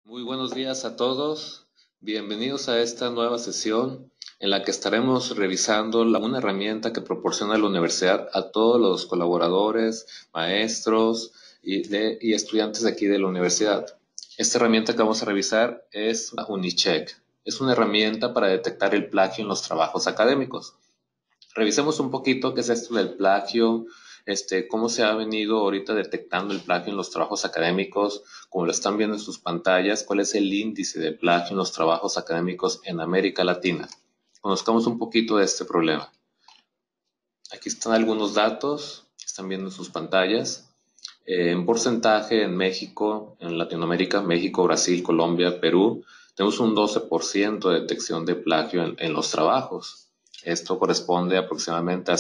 Muy buenos días a todos. Bienvenidos a esta nueva sesión en la que estaremos revisando una herramienta que proporciona la universidad a todos los colaboradores, maestros y estudiantes de aquí de la universidad. Esta herramienta que vamos a revisar es Unicheck. Es una herramienta para detectar el plagio en los trabajos académicos. Revisemos un poquito qué es esto del plagio, cómo se ha venido ahorita detectando el plagio en los trabajos académicos, como lo están viendo en sus pantallas, cuál es el índice de plagio en los trabajos académicos en América Latina. Conozcamos un poquito de este problema. Aquí están algunos datos que están viendo en sus pantallas. En porcentaje en México, en Latinoamérica, México, Brasil, Colombia, Perú, tenemos un 12% de detección de plagio en los trabajos. Esto corresponde aproximadamente a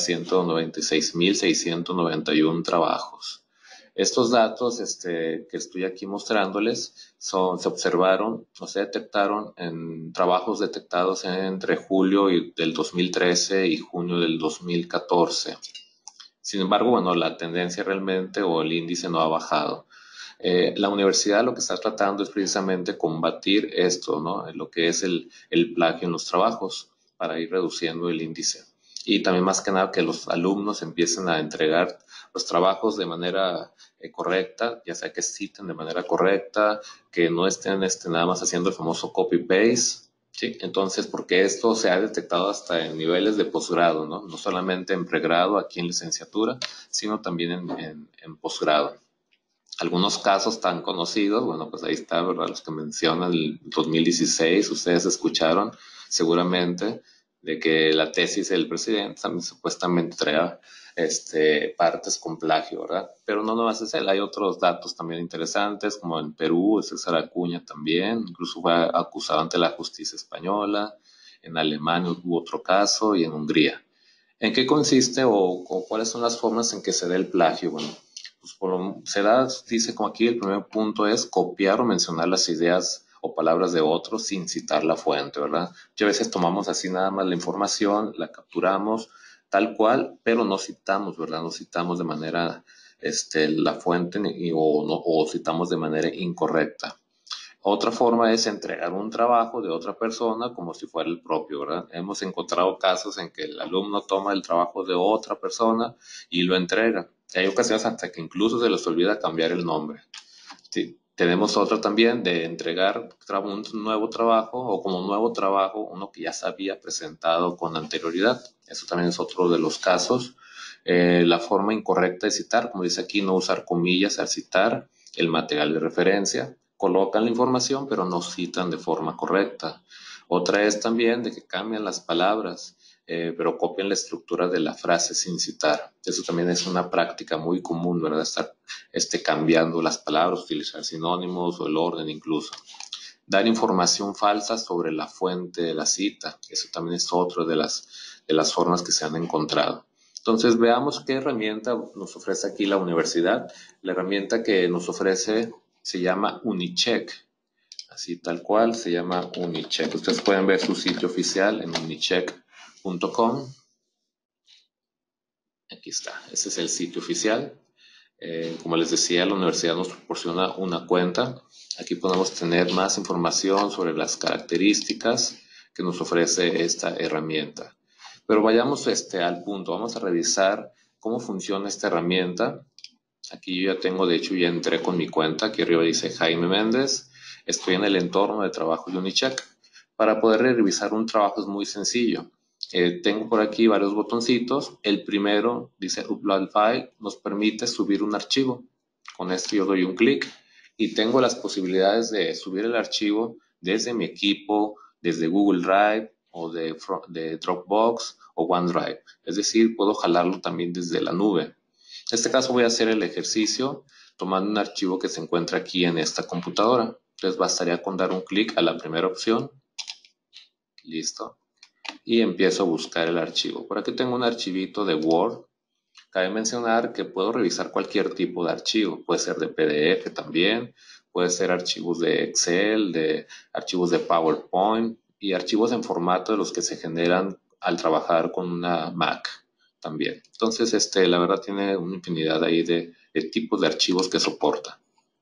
196.691 trabajos. Estos datos que estoy aquí mostrándoles se observaron o se detectaron en trabajos detectados entre julio del 2013 y junio del 2014. Sin embargo, bueno, la tendencia realmente o el índice no ha bajado. La universidad lo que está tratando es precisamente combatir esto, ¿no? Lo que es el plagio en los trabajos para ir reduciendo el índice. Y también más que nada que los alumnos empiecen a entregar los trabajos de manera correcta, ya sea que citen de manera correcta, que no estén nada más haciendo el famoso copy-paste. Sí, entonces, porque esto se ha detectado hasta en niveles de posgrado, ¿no? No solamente en pregrado, aquí en licenciatura, sino también en posgrado. Algunos casos tan conocidos, bueno, pues ahí está, ¿verdad? Los que mencionan el 2016, ustedes escucharon seguramente de que la tesis del presidente también supuestamente traía partes con plagio, ¿verdad? Pero no nomás es él, hay otros datos también interesantes, como en Perú, César Acuña también, incluso fue acusado ante la justicia española, en Alemania hubo otro caso y en Hungría. ¿En qué consiste o cuáles son las formas en que se da el plagio? Bueno, pues se da, dice como aquí, el primer punto es copiar o mencionar las ideas o palabras de otros sin citar la fuente, ¿verdad? Muchas veces tomamos así nada más la información, la capturamos tal cual, pero no citamos, ¿verdad? No citamos de manera, la fuente o citamos de manera incorrecta. Otra forma es entregar un trabajo de otra persona como si fuera el propio, ¿verdad? Hemos encontrado casos en que el alumno toma el trabajo de otra persona y lo entrega. Hay ocasiones hasta que incluso se les olvida cambiar el nombre. Sí. Tenemos otra también de entregar un nuevo trabajo o como nuevo trabajo uno que ya se había presentado con anterioridad. Eso también es otro de los casos. La forma incorrecta de citar, como dice aquí, no usar comillas al citar el material de referencia. Colocan la información, pero no citan de forma correcta. Otra es también de que cambian las palabras, pero copian la estructura de la frase sin citar. Eso también es una práctica muy común, ¿verdad? Estar cambiando las palabras, utilizar sinónimos o el orden incluso. Dar información falsa sobre la fuente de la cita. Eso también es otra de las formas que se han encontrado. Entonces veamos qué herramienta nos ofrece aquí la universidad. La herramienta que nos ofrece se llama Unicheck. Así tal cual se llama Unicheck. Ustedes pueden ver su sitio oficial en unicheck.com. Aquí está, ese es el sitio oficial. Como les decía, la universidad nos proporciona una cuenta. Aquí podemos tener más información sobre las características que nos ofrece esta herramienta. Pero vayamos al punto. Vamos a revisar cómo funciona esta herramienta. Aquí yo ya tengo, de hecho, ya entré con mi cuenta. Aquí arriba dice Jaime Méndez. Estoy en el entorno de trabajo de Unicheck. Para poder revisar un trabajo es muy sencillo. Tengo por aquí varios botoncitos. El primero dice Upload File, nos permite subir un archivo. Con esto yo doy un clic y tengo las posibilidades de subir el archivo desde mi equipo, desde Google Drive o de Dropbox o OneDrive. Es decir, puedo jalarlo también desde la nube. En este caso voy a hacer el ejercicio tomando un archivo que se encuentra aquí en esta computadora. Entonces bastaría con dar un clic a la primera opción. Listo. Y empiezo a buscar el archivo. Por aquí tengo un archivito de Word. Cabe mencionar que puedo revisar cualquier tipo de archivo. Puede ser de PDF también, puede ser archivos de Excel, de archivos de PowerPoint y archivos en formato de los que se generan al trabajar con una Mac también. Entonces, la verdad tiene una infinidad ahí de tipos de archivos que soporta.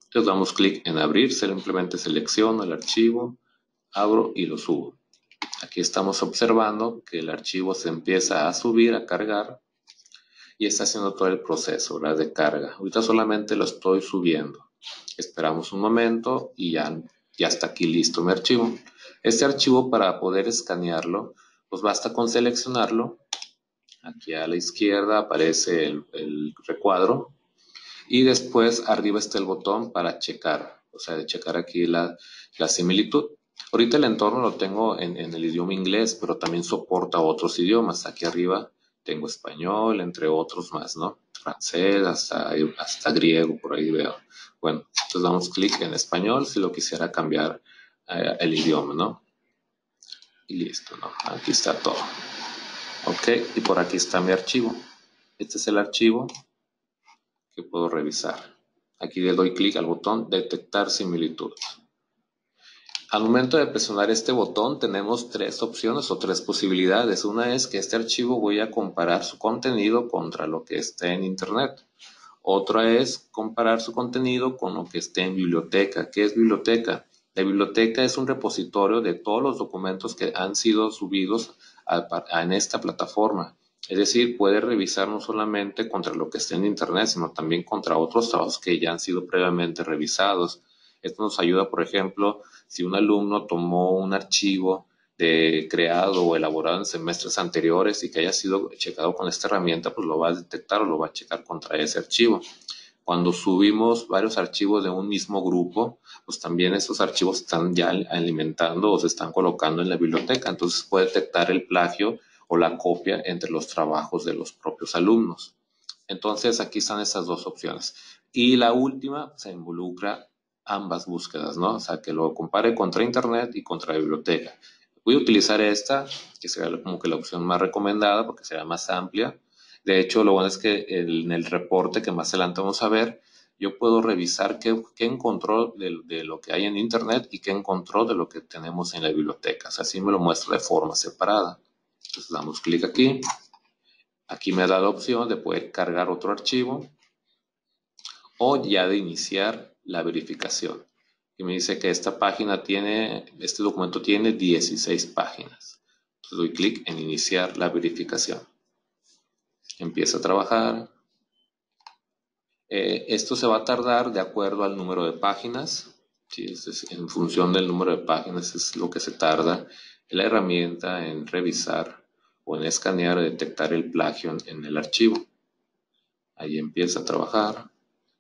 Entonces damos clic en abrir, simplemente selecciono el archivo, abro y lo subo. Aquí estamos observando que el archivo se empieza a subir, a cargar y está haciendo todo el proceso, ¿verdad?, de carga. Ahorita solamente lo estoy subiendo. Esperamos un momento y ya está aquí listo mi archivo. Este archivo, para poder escanearlo, pues basta con seleccionarlo. Aquí a la izquierda aparece el recuadro y después arriba está el botón para checar, o sea, de checar aquí la similitud. Ahorita el entorno lo tengo en el idioma inglés, pero también soporta otros idiomas. Aquí arriba tengo español, entre otros más, ¿no? Francés, hasta griego, por ahí veo. Bueno, entonces damos clic en español si lo quisiera cambiar el idioma, ¿no? Y listo, ¿no? Aquí está todo. Ok, y por aquí está mi archivo. Este es el archivo que puedo revisar. Aquí le doy clic al botón detectar similitudes. Al momento de presionar este botón tenemos tres opciones o tres posibilidades. Una es que este archivo voy a comparar su contenido contra lo que esté en internet. Otra es comparar su contenido con lo que esté en biblioteca. ¿Qué es biblioteca? La biblioteca es un repositorio de todos los documentos que han sido subidos en esta plataforma. Es decir, puede revisar no solamente contra lo que esté en internet, sino también contra otros trabajos que ya han sido previamente revisados. Esto nos ayuda, por ejemplo, si un alumno tomó un archivo creado o elaborado en semestres anteriores y que haya sido checado con esta herramienta, pues lo va a detectar o lo va a checar contra ese archivo. Cuando subimos varios archivos de un mismo grupo, pues también esos archivos están ya alimentando o se están colocando en la biblioteca, entonces puede detectar el plagio o la copia entre los trabajos de los propios alumnos. Entonces aquí están esas dos opciones. Y la última se involucra ambas búsquedas, ¿no? O sea, que lo compare contra Internet y contra la biblioteca. Voy a utilizar esta, que será como que la opción más recomendada porque será más amplia. De hecho, lo bueno es que en el reporte que más adelante vamos a ver, yo puedo revisar qué encontró de lo que hay en Internet y qué encontró de lo que tenemos en la biblioteca. O sea, así me lo muestra de forma separada. Entonces damos clic aquí. Aquí me da la opción de poder cargar otro archivo o ya de iniciar la verificación. Y me dice que este documento tiene 16 páginas. Entonces doy clic en iniciar la verificación. Empieza a trabajar. Esto se va a tardar de acuerdo al número de páginas. Sí, en función del número de páginas es lo que se tarda la herramienta en revisar o en escanear o detectar el plagio en el archivo. Ahí empieza a trabajar.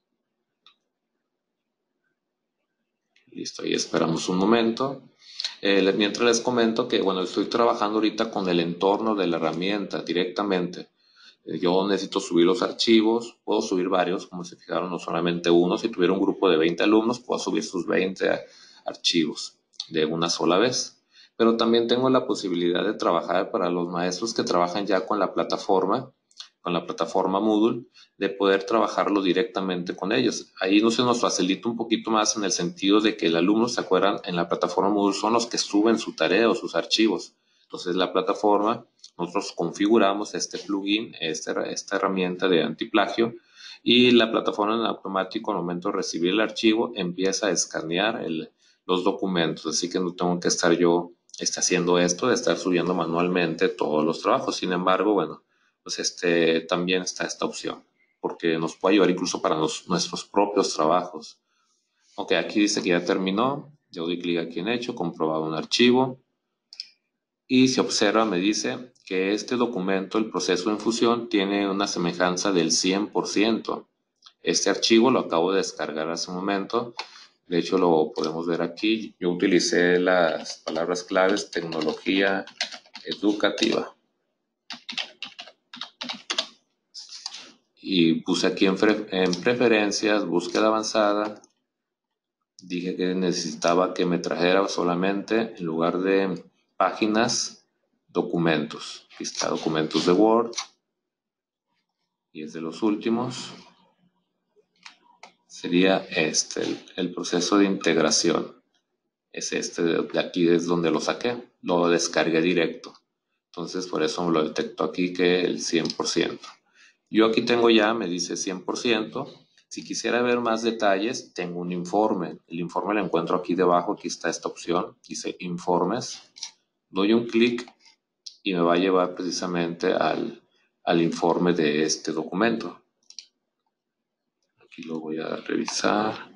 Listo, ahí esperamos un momento. Mientras les comento que, bueno, estoy trabajando ahorita con el entorno de la herramienta directamente. Yo necesito subir los archivos, puedo subir varios, como se fijaron, no solamente uno. Si tuviera un grupo de 20 alumnos, puedo subir sus 20 archivos de una sola vez. Pero también tengo la posibilidad de trabajar para los maestros que trabajan ya con la plataforma Moodle, de poder trabajarlo directamente con ellos. Ahí no se nos facilita un poquito más en el sentido de que el alumno, se acuerdan, en la plataforma Moodle son los que suben su tarea o sus archivos. Entonces la plataforma, nosotros configuramos este plugin, esta herramienta de antiplagio, y la plataforma en automático al momento de recibir el archivo empieza a escanear los documentos, así que no tengo que estar yo haciendo esto de estar subiendo manualmente todos los trabajos. Sin embargo, bueno, pues también está esta opción, porque nos puede ayudar incluso para nuestros propios trabajos. Ok, aquí dice que ya terminó. Yo doy clic aquí en hecho, comprobado un archivo. Y si observa, me dice que este documento, el proceso de infusión, tiene una semejanza del 100%. Este archivo lo acabo de descargar hace un momento. De hecho, lo podemos ver aquí. Yo utilicé las palabras claves tecnología educativa. Y puse aquí en preferencias, búsqueda avanzada. Dije que necesitaba que me trajera solamente, en lugar de páginas, documentos. Aquí está documentos de Word. Y es de los últimos. Sería el proceso de integración. Es de aquí es donde lo saqué. Lo descargué directo. Entonces por eso me lo detectó aquí que el 100%. Yo aquí tengo ya, me dice 100%. Si quisiera ver más detalles, tengo un informe. El informe lo encuentro aquí debajo, aquí está esta opción, dice informes. Doy un clic y me va a llevar precisamente al informe de este documento. Aquí lo voy a revisar.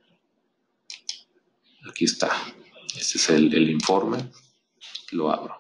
Aquí está. Este es el informe. Lo abro.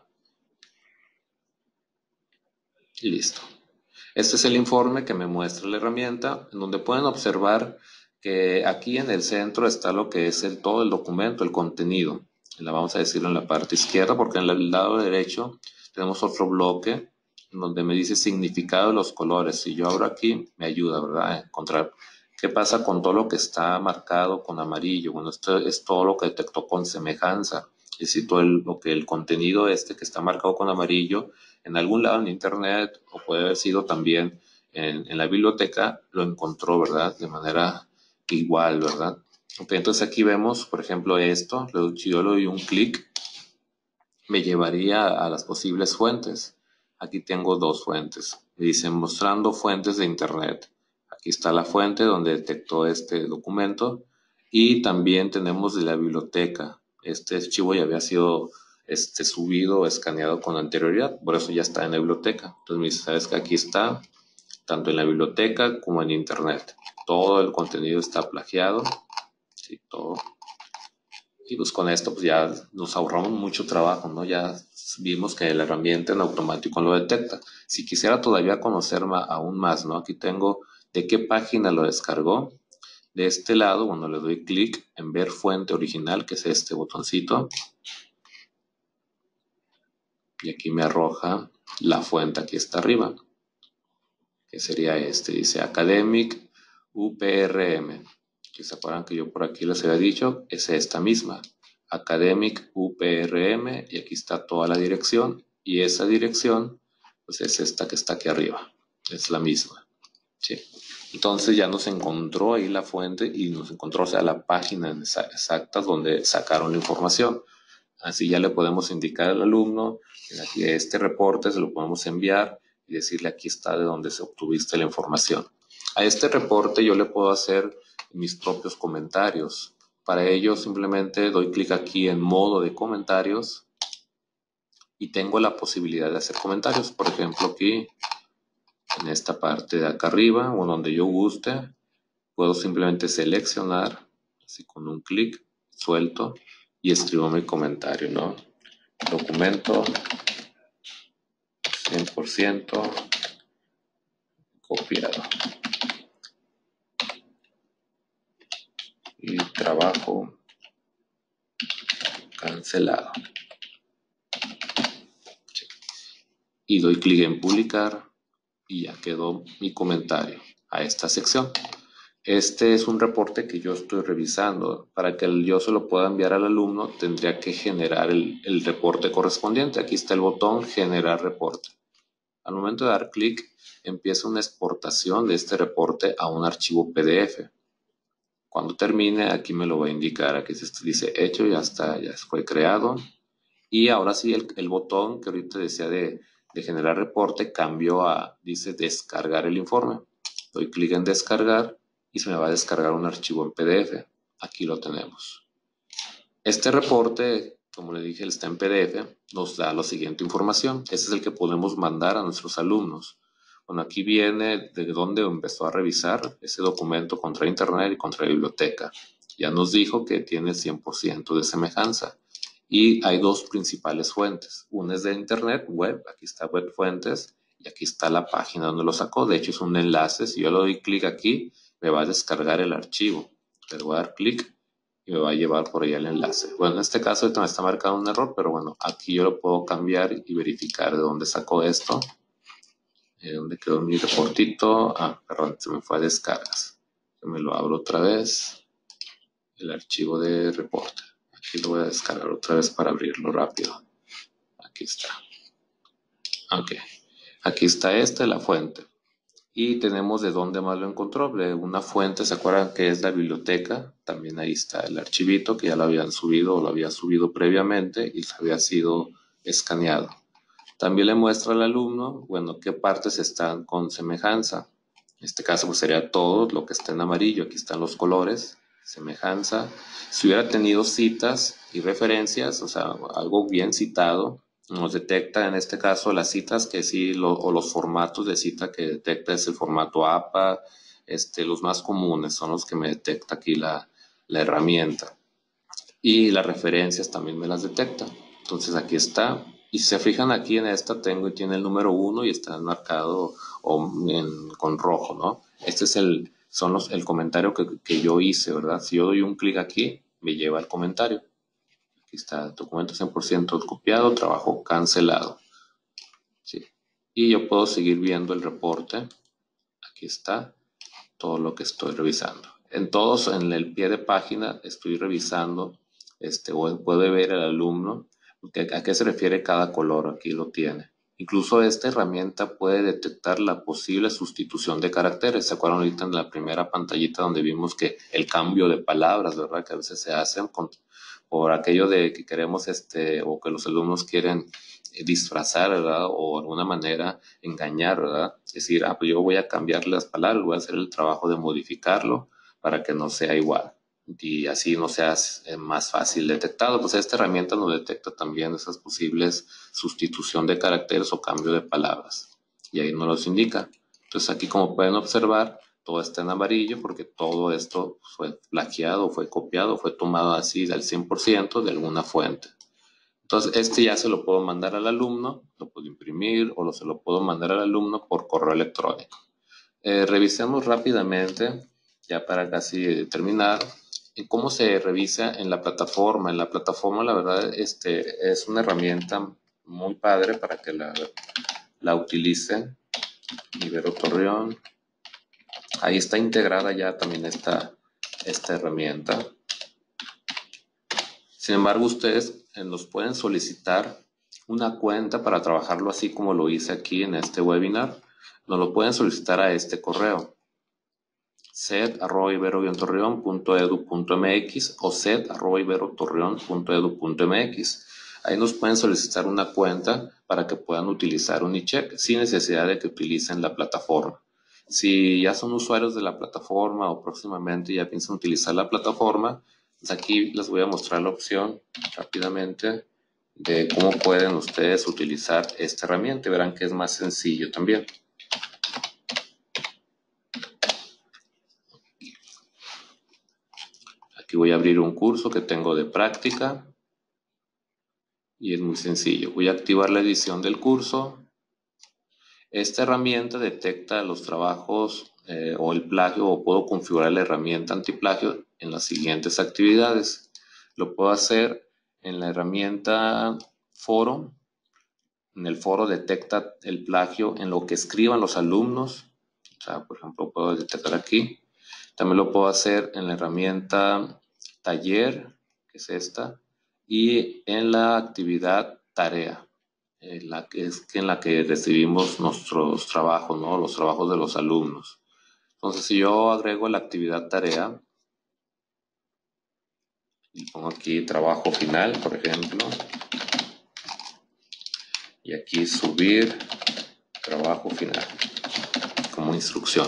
Y listo. Este es el informe que me muestra la herramienta, en donde pueden observar que aquí en el centro está lo que es todo el documento, el contenido. La vamos a decirlo en la parte izquierda, porque en el lado derecho tenemos otro bloque en donde me dice significado de los colores. Si yo abro aquí, me ayuda, ¿verdad?, a encontrar qué pasa con todo lo que está marcado con amarillo. Bueno, esto es todo lo que detectó con semejanza. Es decir, todo el contenido que está marcado con amarillo en algún lado en internet, o puede haber sido también en la biblioteca, lo encontró, ¿verdad?, de manera igual, ¿verdad? Ok, entonces aquí vemos, por ejemplo, esto. Si yo le doy un clic, me llevaría a las posibles fuentes. Aquí tengo dos fuentes. Me dice mostrando fuentes de internet. Aquí está la fuente donde detectó este documento, y también tenemos de la biblioteca. Este archivo ya había sido subido o escaneado con anterioridad, por eso ya está en la biblioteca. Entonces me dice, sabes que aquí está, tanto en la biblioteca como en internet. Todo el contenido está plagiado. Sí, todo. Y pues con esto pues ya nos ahorramos mucho trabajo, ¿no? Ya vimos que la herramienta en automático lo detecta. Si quisiera todavía conocer aún más, ¿no? Aquí tengo de qué página lo descargó. De este lado, cuando le doy clic en ver fuente original, que es este botoncito, y aquí me arroja la fuente, aquí está arriba, que sería dice Academic UPRM. Que se acuerdan que yo por aquí les había dicho, es esta misma, Academic UPRM, y aquí está toda la dirección, y esa dirección pues es esta que está aquí arriba, es la misma, ¿sí? Entonces ya nos encontró ahí la fuente y nos encontró, o sea, la página exacta donde sacaron la información. Así ya le podemos indicar al alumno, aquí este reporte se lo podemos enviar y decirle aquí está de donde se obtuviste la información. A este reporte yo le puedo hacer mis propios comentarios. Para ello simplemente doy clic aquí en modo de comentarios y tengo la posibilidad de hacer comentarios. Por ejemplo, aquí en esta parte de acá arriba o donde yo guste, puedo simplemente seleccionar así con un clic, suelto, y escribo mi comentario, ¿no? Documento 100% copiado y trabajo cancelado. Y doy clic en publicar y ya quedó mi comentario a esta sección. Este es un reporte que yo estoy revisando. Para que yo se lo pueda enviar al alumno, tendría que generar el reporte correspondiente. Aquí está el botón generar reporte. Al momento de dar clic, empieza una exportación de este reporte a un archivo PDF. Cuando termine, aquí me lo va a indicar. Aquí dice hecho, ya está, ya fue creado. Y ahora sí, el botón que ahorita decía de generar reporte cambió dice descargar el informe. Doy clic en descargar y se me va a descargar un archivo en PDF. Aquí lo tenemos. Este reporte, como le dije, está en PDF, nos da la siguiente información. Este es el que podemos mandar a nuestros alumnos. Bueno, aquí viene de dónde empezó a revisar ese documento contra Internet y contra la biblioteca. Ya nos dijo que tiene 100% de semejanza. Y hay dos principales fuentes. Una es de Internet, web, aquí está web fuentes, y aquí está la página donde lo sacó. De hecho, es un enlace. Si yo le doy clic aquí, me va a descargar el archivo. Le voy a dar clic y me va a llevar por ahí el enlace. Bueno, en este caso ahorita me está marcando un error, pero bueno, aquí yo lo puedo cambiar y verificar de dónde sacó esto. ¿Dónde quedó mi reportito? Perdón, se me fue a descargas. Me lo abro otra vez. El archivo de reporte. Aquí lo voy a descargar otra vez para abrirlo rápido. Aquí está. Ok. Aquí está la fuente. Y tenemos de dónde más lo encontró. De una fuente, ¿se acuerdan que es la biblioteca? También ahí está el archivito que ya lo habían subido o lo había subido previamente y había sido escaneado. También le muestra al alumno, bueno, qué partes están con semejanza. En este caso pues sería todo lo que está en amarillo. Aquí están los colores, semejanza. Si hubiera tenido citas y referencias, o sea, algo bien citado, nos detecta en este caso las citas que sí, o los formatos de cita que detecta es el formato APA. Los más comunes son los que me detecta aquí la herramienta. Y las referencias también me las detecta. Entonces aquí está. Y si se fijan aquí en esta, tiene el número 1 y está marcado con rojo, ¿no? Este es el comentario que yo hice, ¿verdad? Si yo doy un clic aquí, me lleva al comentario. Aquí está, documento 100% copiado, trabajo cancelado. ¿Sí? Y yo puedo seguir viendo el reporte. Aquí está todo lo que estoy revisando. En el pie de página estoy revisando, o puede ver el alumno a qué se refiere cada color. Aquí lo tiene. Incluso esta herramienta puede detectar la posible sustitución de caracteres. ¿Se acuerdan ahorita en la primera pantallita donde vimos que el cambio de palabras, ¿verdad? Que a veces se hacen por aquello de que queremos, o que los alumnos quieren disfrazar, ¿verdad? O de alguna manera engañar, ¿verdad? Es decir, pues yo voy a cambiar las palabras, voy a hacer el trabajo de modificarlo para que no sea igual y así no sea más fácil detectado. Pues esta herramienta nos detecta también esas posibles sustitución de caracteres o cambio de palabras y ahí nos los indica. Entonces aquí, como pueden observar, todo está en amarillo porque todo esto fue plagiado, fue copiado, fue tomado así del 100% de alguna fuente. Entonces, ya se lo puedo mandar al alumno, lo puedo imprimir o se lo puedo mandar al alumno por correo electrónico. Revisemos rápidamente, ya para casi terminar, cómo se revisa en la plataforma. En la plataforma, la verdad, es una herramienta muy padre para que la utilicen. Ibero Torreón. Ahí está integrada ya también esta herramienta. Sin embargo, ustedes nos pueden solicitar una cuenta para trabajarlo así como lo hice aquí en este webinar. Nos lo pueden solicitar a este correo: set@ibero-torreon.edu.mx o set@ibero-torreon.edu.mx. Ahí nos pueden solicitar una cuenta para que puedan utilizar un e-check sin necesidad de que utilicen la plataforma. Si ya son usuarios de la plataforma o próximamente ya piensan utilizar la plataforma, pues aquí les voy a mostrar la opción rápidamente de cómo pueden ustedes utilizar esta herramienta y verán que es más sencillo también. Aquí voy a abrir un curso que tengo de práctica y es muy sencillo. Voy a activar la edición del curso. Esta herramienta detecta los trabajos o el plagio, o puedo configurar la herramienta antiplagio en las siguientes actividades. Lo puedo hacer en la herramienta foro. En el foro detecta el plagio en lo que escriban los alumnos. O sea, por ejemplo, puedo detectar aquí. También lo puedo hacer en la herramienta taller, que es esta, y en la actividad tarea, en la que recibimos nuestros trabajos, ¿no? Los trabajos de los alumnos. Entonces, si yo agrego la actividad tarea y pongo aquí trabajo final, por ejemplo, y aquí subir trabajo final como instrucción.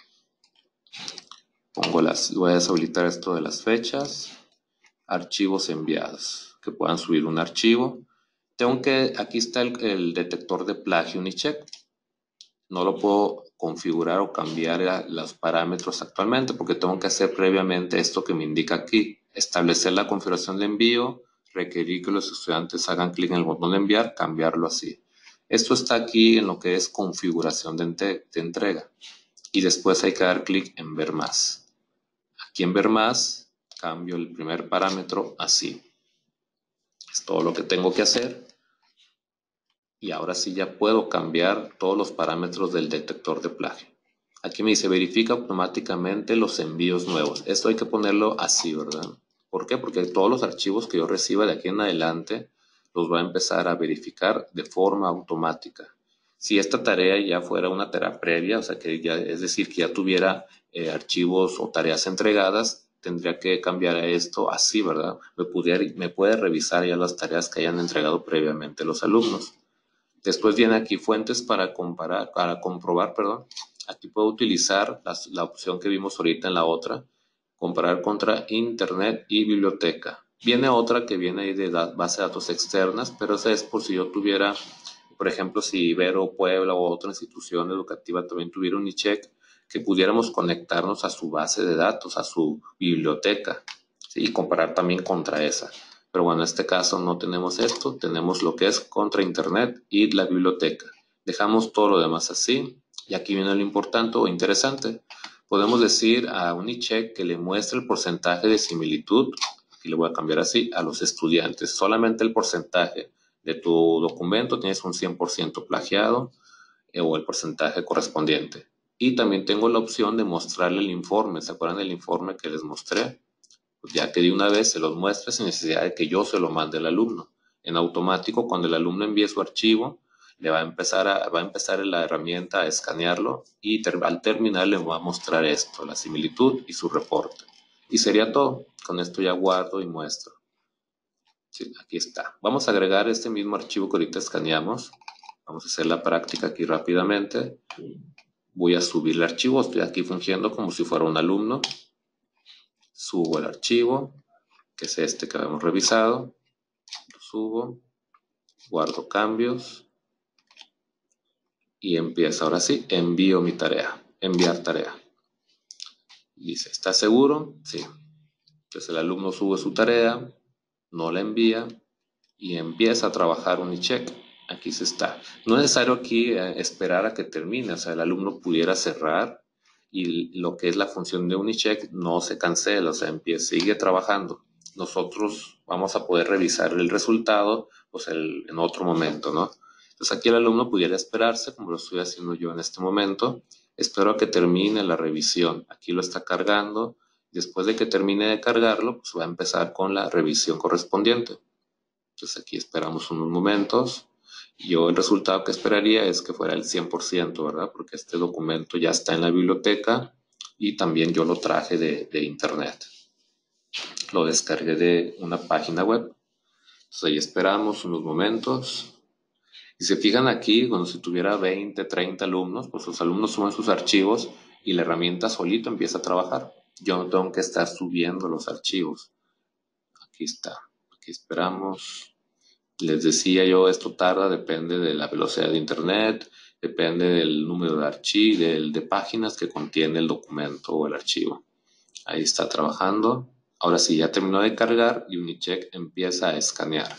Voy a deshabilitar esto de las fechas, archivos enviados, que puedan subir un archivo. Aquí está el detector de plagio Unicheck. No lo puedo configurar o cambiar los parámetros actualmente porque tengo que hacer previamente esto que me indica aquí: establecer la configuración de envío, requerir que los estudiantes hagan clic en el botón de enviar, cambiarlo así. Esto está aquí en lo que es configuración de entrega y después hay que dar clic en ver más. Aquí en ver más cambio el primer parámetro así. Es todo lo que tengo que hacer. Y ahora sí ya puedo cambiar todos los parámetros del detector de plagio. Aquí me dice verifica automáticamente los envíos nuevos. Esto hay que ponerlo así, ¿verdad? ¿Por qué? Porque todos los archivos que yo reciba de aquí en adelante los va a empezar a verificar de forma automática. Si esta tarea ya fuera una tarea previa, o sea que ya, es decir, que ya tuviera archivos o tareas entregadas, tendría que cambiar a esto así, ¿verdad? Me puede revisar ya las tareas que hayan entregado previamente los alumnos. Después viene aquí fuentes para comprobar, perdón. Aquí puedo utilizar la opción que vimos ahorita en la otra, comparar contra Internet y biblioteca. Viene otra que viene ahí de base de datos externas, pero esa es por si yo tuviera, por ejemplo, si Ibero, Puebla o otra institución educativa también tuviera un iCheck, que pudiéramos conectarnos a su base de datos, a su biblioteca, ¿sí? Y comparar también contra esa. Pero bueno, en este caso no tenemos esto, tenemos lo que es contra Internet y la biblioteca. Dejamos todo lo demás así y aquí viene lo importante o interesante. Podemos decir a Unicheck que le muestre el porcentaje de similitud, aquí le voy a cambiar así, a los estudiantes. Solamente el porcentaje de tu documento tienes un 100% plagiado o el porcentaje correspondiente. Y también tengo la opción de mostrarle el informe. ¿Se acuerdan del informe que les mostré? Pues ya que de una vez se los muestre sin necesidad de que yo se lo mande al alumno. En automático, cuando el alumno envíe su archivo, le va a empezar la herramienta a escanearlo y al terminar le va a mostrar esto, la similitud y su reporte. Y sería todo. Con esto ya guardo y muestro. Sí, aquí está. Vamos a agregar este mismo archivo que ahorita escaneamos. Vamos a hacer la práctica aquí rápidamente. Voy a subir el archivo. Estoy aquí fungiendo como si fuera un alumno. Subo el archivo, que es este que habíamos revisado. Lo subo, guardo cambios y empiezo. Ahora sí, envío mi tarea. Enviar tarea. Dice, ¿está seguro? Sí. Entonces el alumno sube su tarea, no la envía y empieza a trabajar Unicheck. Aquí se está. No es necesario aquí esperar a que termine. O sea, el alumno pudiera cerrar y lo que es la función de Unicheck no se cancela. O sea, sigue trabajando. Nosotros vamos a poder revisar el resultado pues en otro momento, ¿no? Entonces aquí el alumno pudiera esperarse, como lo estoy haciendo yo en este momento. Espero a que termine la revisión. Aquí lo está cargando. Después de que termine de cargarlo, pues va a empezar con la revisión correspondiente. Entonces aquí esperamos unos momentos. Yo el resultado que esperaría es que fuera el 100%, ¿verdad? Porque este documento ya está en la biblioteca y también yo lo traje de internet. Lo descargué de una página web. Entonces ahí esperamos unos momentos. Y se fijan aquí, cuando si tuviera 20, 30 alumnos, pues los alumnos suben sus archivos y la herramienta solito empieza a trabajar. Yo no tengo que estar subiendo los archivos. Aquí está. Aquí esperamos. Les decía yo, esto tarda, depende de la velocidad de internet, depende del número de archivos, de páginas que contiene el documento o el archivo. Ahí está trabajando. Ahora sí, ya terminó de cargar y Unicheck empieza a escanear.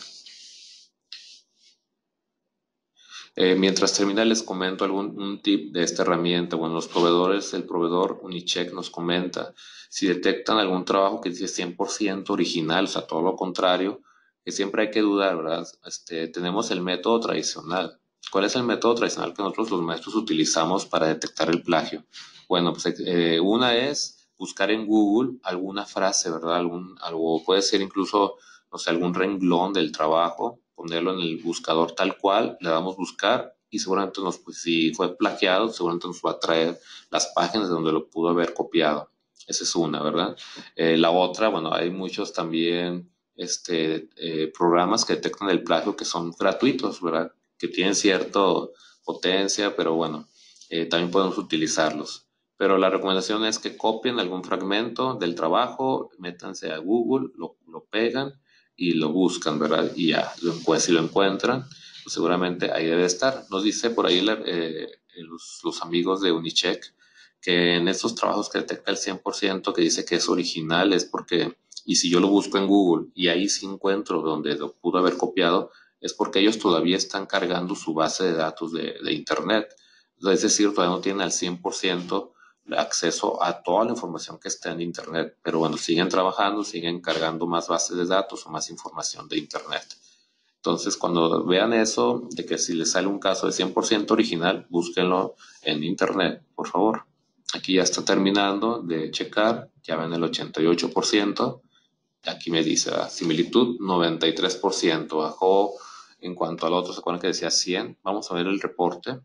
Mientras termina, les comento un tip de esta herramienta. Bueno, los proveedores, el proveedor Unicheck nos comenta si detectan algún trabajo que dice 100% original, o sea, todo lo contrario, que siempre hay que dudar, ¿verdad? Tenemos el método tradicional. ¿Cuál es el método tradicional que nosotros los maestros utilizamos para detectar el plagio? Bueno, pues una es buscar en Google alguna frase, ¿verdad? Algo puede ser incluso, no sé, algún renglón del trabajo, ponerlo en el buscador tal cual, le damos buscar y seguramente pues, si fue plagiado, seguramente nos va a traer las páginas de donde lo pudo haber copiado. Esa es una, ¿verdad? La otra, bueno, hay muchos también programas que detectan el plagio que son gratuitos, ¿verdad? Que tienen cierta potencia, pero bueno, también podemos utilizarlos. Pero la recomendación es que copien algún fragmento del trabajo, métanse a Google, lo pegan y lo buscan, ¿verdad? Y ya, si lo encuentran, pues seguramente ahí debe estar. Nos dice por ahí los amigos de Unicheck que en estos trabajos que detecta el 100%, que dice que es original, es porque, y si yo lo busco en Google y ahí sí encuentro donde lo pudo haber copiado, es porque ellos todavía están cargando su base de datos de Internet. Es decir, todavía no tienen al 100% acceso a toda la información que está en Internet. Pero bueno, siguen trabajando, siguen cargando más bases de datos o más información de Internet. Entonces, cuando vean eso, de que si les sale un caso de 100% original, búsquenlo en Internet, por favor. Aquí ya está terminando de checar, ya ven el 88%. Aquí me dice, similitud 93%, bajó en cuanto al otro, ¿se acuerdan que decía 100? Vamos a ver el reporte.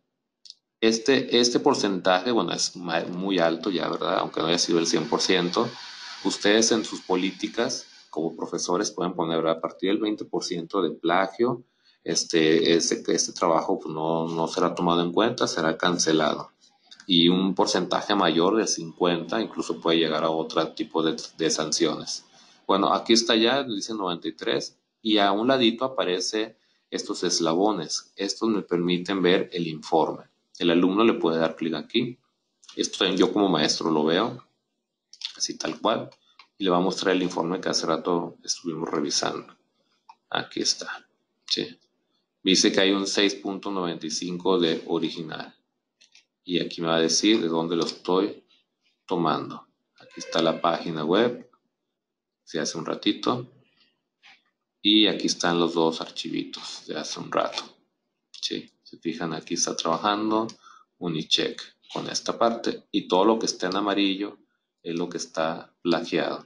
Este porcentaje, bueno, es muy alto ya, ¿verdad? Aunque no haya sido el 100%. Ustedes en sus políticas como profesores pueden poner, ¿verdad? A partir del 20% de plagio, este trabajo pues, no será tomado en cuenta, será cancelado. Y un porcentaje mayor del 50 incluso puede llegar a otro tipo de sanciones. Bueno, aquí está ya, dice 93, y a un ladito aparece estos eslabones. Estos me permiten ver el informe. El alumno le puede dar clic aquí. Esto yo como maestro lo veo, así tal cual, y le va a mostrar el informe que hace rato estuvimos revisando. Aquí está. Sí. Dice que hay un 6.95 de original. Y aquí me va a decir de dónde lo estoy tomando. Aquí está la página web, se hace un ratito. Y aquí están los dos archivitos de hace un rato. ¿Sí? Se fijan, aquí está trabajando Unicheck con esta parte. Y todo lo que está en amarillo es lo que está plagiado.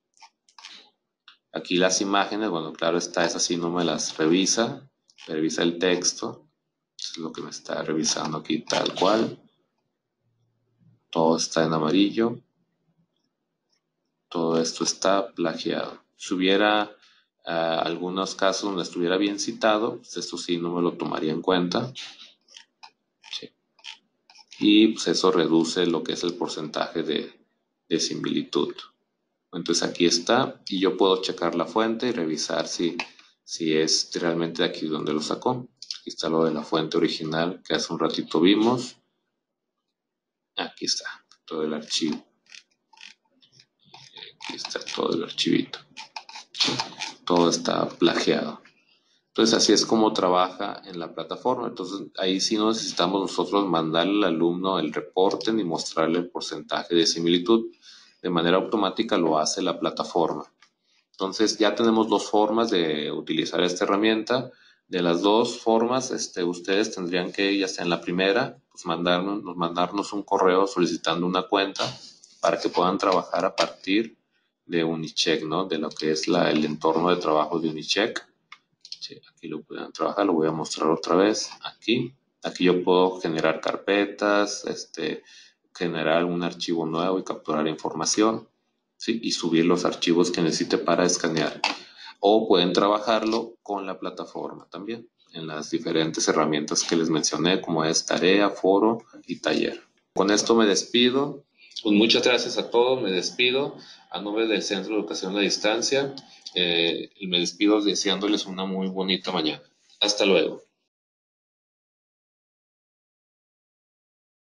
Aquí las imágenes, bueno, claro está, esas sí no me las revisa. Me revisa el texto. Eso es lo que me está revisando aquí tal cual. Todo está en amarillo. Todo esto está plagiado. Si hubiera algunos casos donde estuviera bien citado, pues esto sí no me lo tomaría en cuenta. Sí. Y pues eso reduce lo que es el porcentaje de similitud. Entonces aquí está y yo puedo checar la fuente y revisar si es realmente de aquí donde lo sacó. Aquí está lo de la fuente original que hace un ratito vimos. Aquí está todo el archivo. Aquí está todo el archivito. Todo está plagiado. Entonces así es como trabaja en la plataforma. Entonces ahí sí no necesitamos nosotros mandarle al alumno el reporte ni mostrarle el porcentaje de similitud. De manera automática lo hace la plataforma. Entonces ya tenemos dos formas de utilizar esta herramienta. De las dos formas, ustedes tendrían que, ya sea en la primera, pues mandarnos un correo solicitando una cuenta para que puedan trabajar a partir de Unicheck, ¿no? De lo que es el entorno de trabajo de Unicheck. Sí, aquí lo pueden trabajar, lo voy a mostrar otra vez. Aquí yo puedo generar carpetas, generar un archivo nuevo y capturar información, ¿sí? Y subir los archivos que necesite para escanear. O pueden trabajarlo con la plataforma también, en las diferentes herramientas que les mencioné, como es tarea, foro y taller. Con esto me despido. Pues muchas gracias a todos, me despido a nombre del Centro de Educación a Distancia y me despido deseándoles una muy bonita mañana. Hasta luego.